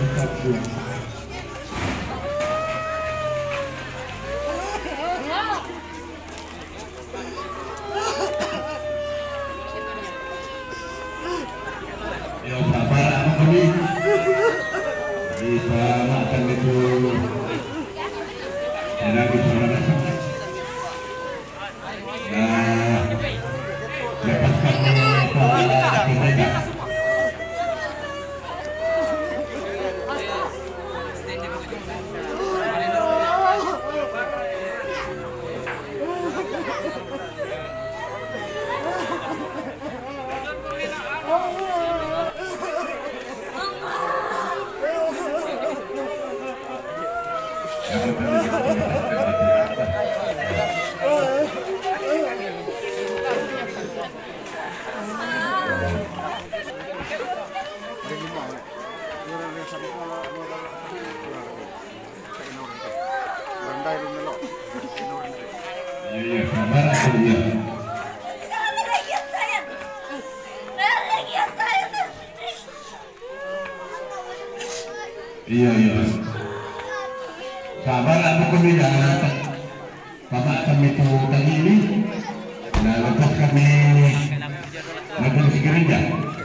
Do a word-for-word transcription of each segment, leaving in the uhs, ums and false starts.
empat dua. Ya sabar apa ini? Bisa makan itu. Enak bisa makan. Nah, lepaskan kaki mereka. Iya, sabar aku ya. Iya, iya. Sabar aku kemudian. Bapak kami itu tadi ini. Nah, lepas kami majelis gereja.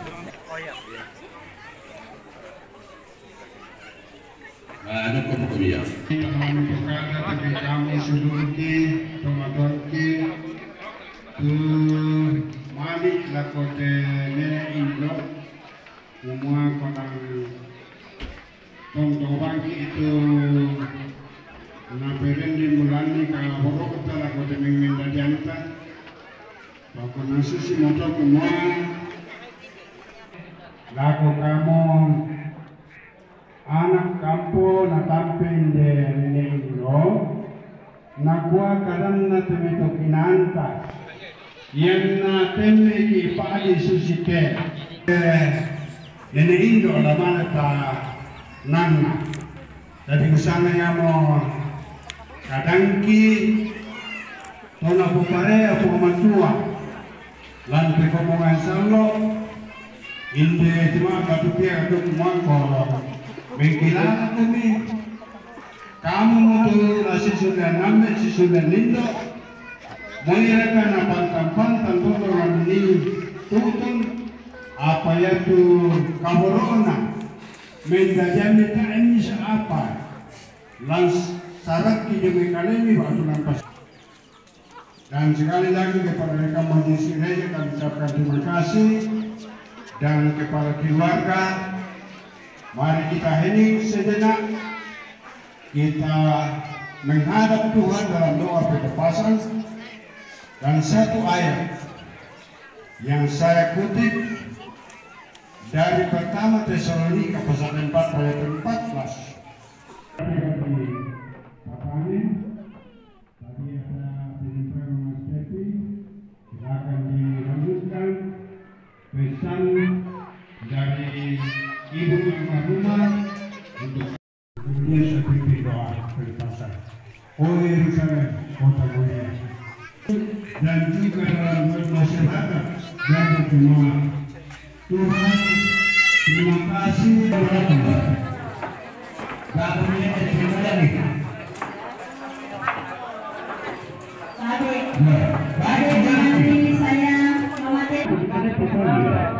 Ano ko po kuya? Kami pagkala tabi kami sulunti, tumadonti, tu malik lakote nene indro, umua konang tongtobangki itu na perendi mulani ka horokota lakote mengmenda janta, bako nasusi motor kumua, lako kamu anak kampo na tampin de Nino na kuha karan na tumito kinanta yan na temme ki paali susite Nene Indo laman ta nana jadi usana ya mo kadangki tona pupare aku matua lan pe komongan sallo inde cuma katutia katu mangko Mengkilala kami, kamu mutu nasi sudah nambah si sudah nindo, mengira na pantan-pantan tutur ini tutun apa ya tu kaborona, mendajami tak ini siapa, lans sarat kita mengalami waktu nampas. Dan sekali lagi kepada mereka majelis gereja kami ucapkan terima kasih dan kepada keluarga. Mari kita hening sejenak, kita menghadap Tuhan dalam doa berkepasan dan satu ayat yang saya kutip dari pertama Tesalonika pasal empat ayat empat belas. Tadi ada penyampaian Mas Devi, silakan dilanjutkan pesan dari Ibu rumah untuk kemudian saya pimpin doa berpasan. Oh Yerusalem, kota mulia, dan juga dalam masyarakat dan jemaat. Tuhan, terima kasih kepada Tuhan. Gak punya terima lagi. Baik, baik jadi saya memakai.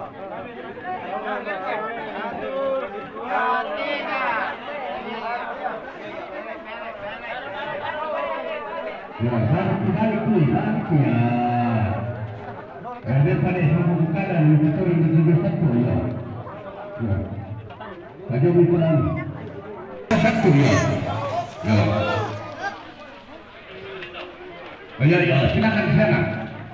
Ya, harus dibalik nih, balik ya. Karena pada semua bukaan betul betul satu ya. Ya. Aja bukan satu ya. Ya. Ayo, ya, silakan di sana.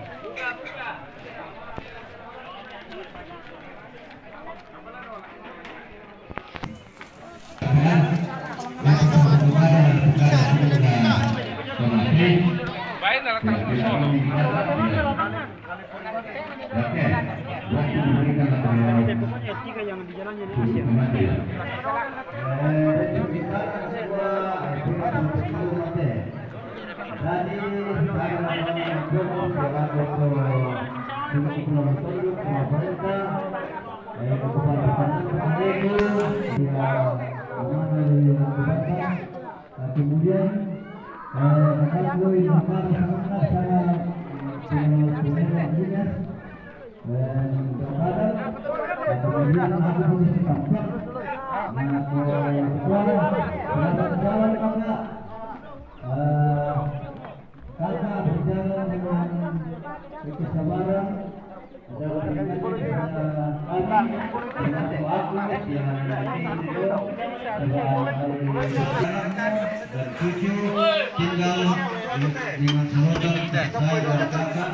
Baik, dalam tanggung solo. Tiga yang di jalannya Indonesia. Tadi itu dia kemana dari Batam. Kemudian Makanggoy Makang saya pemain Dinas dan terkadang kemudian aku posisi kapten. Nah, selamat jalan kakak. Kakak berjalan dengan kesabaran. Dan tujuh tinggal dengan saudara saya dan kakak.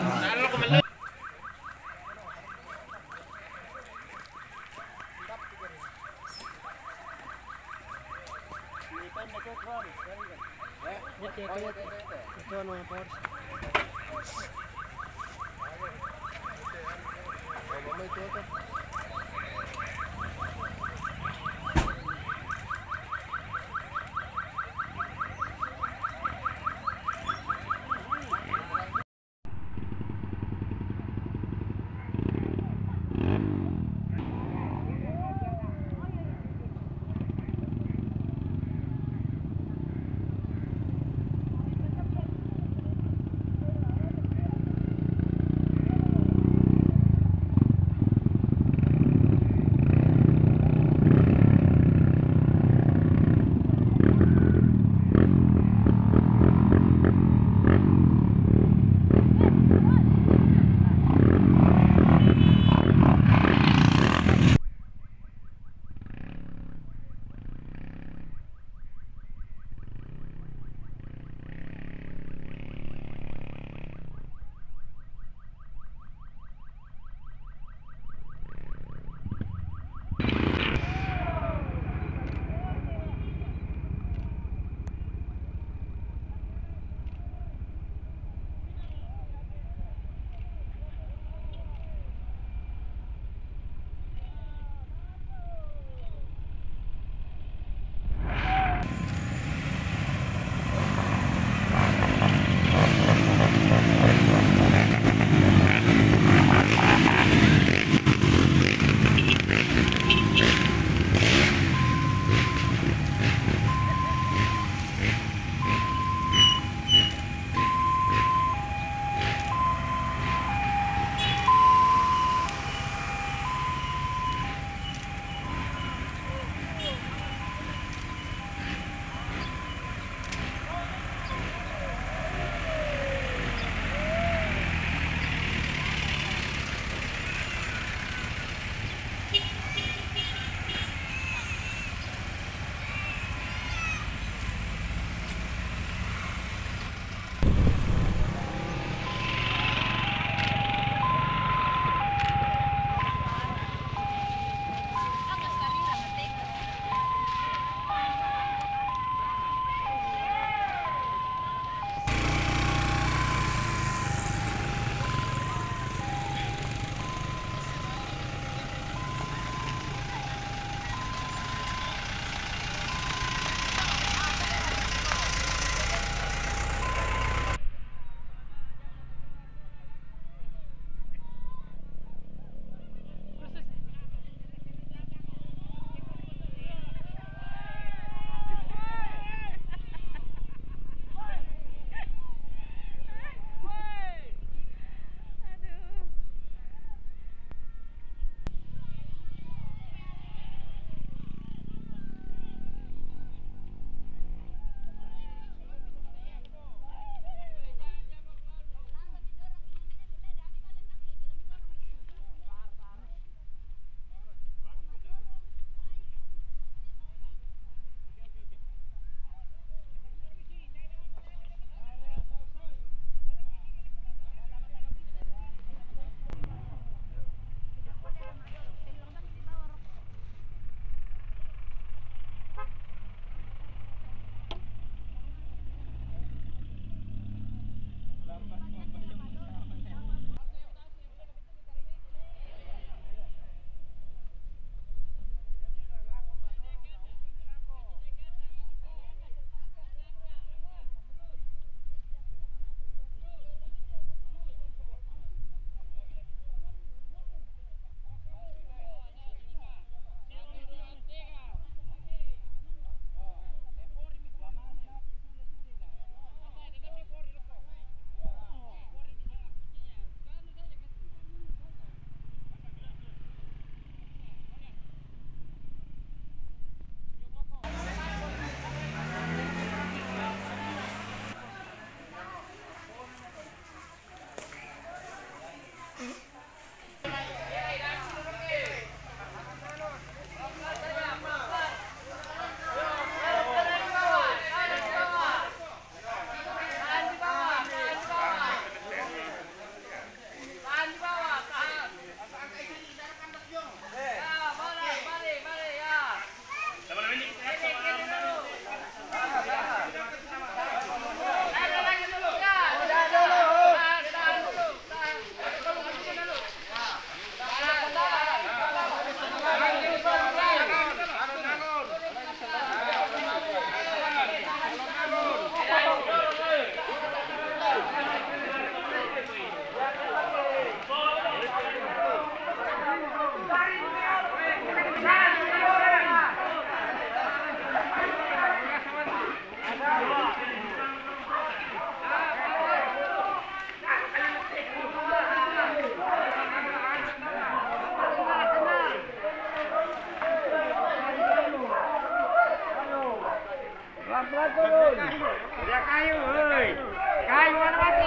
Pelan-pelan turun. Dia kayu, hei. Kayu mana mati?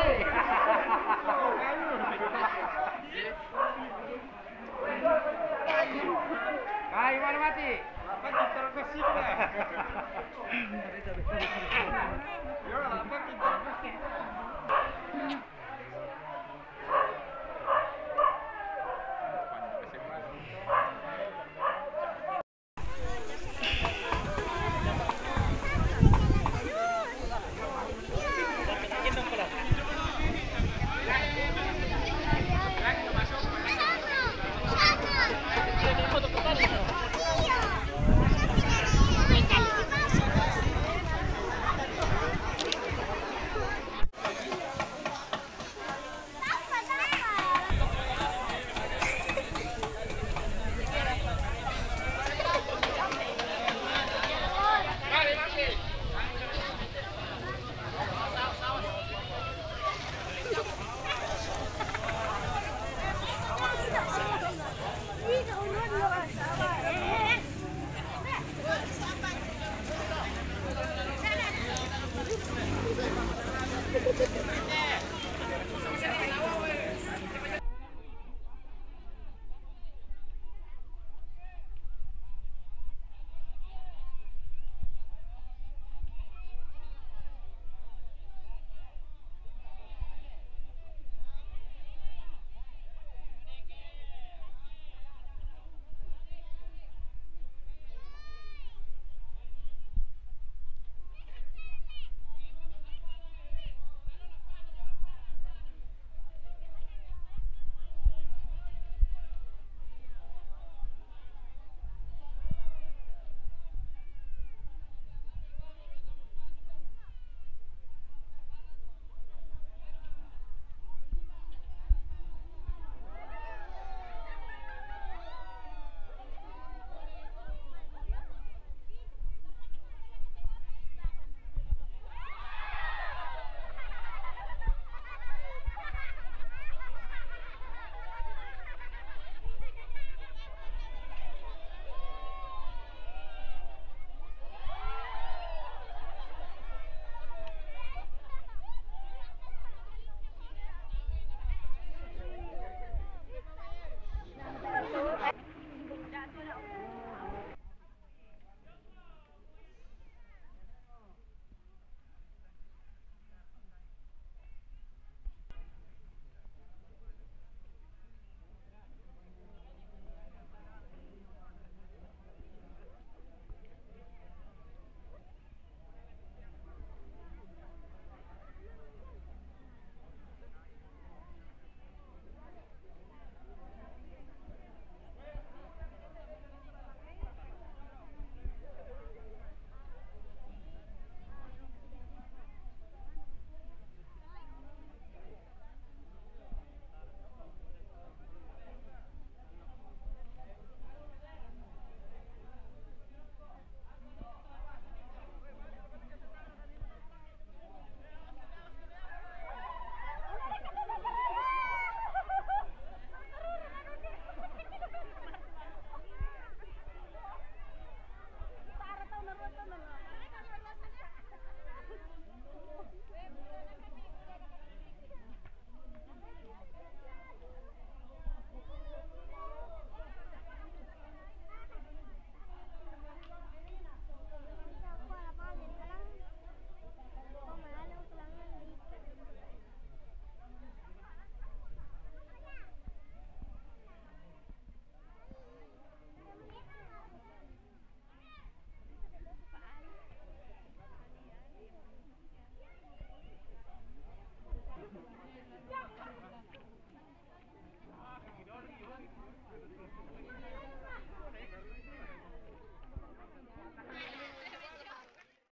Kayu mana mati? Apa kita kesik lah. Yo, apa kita?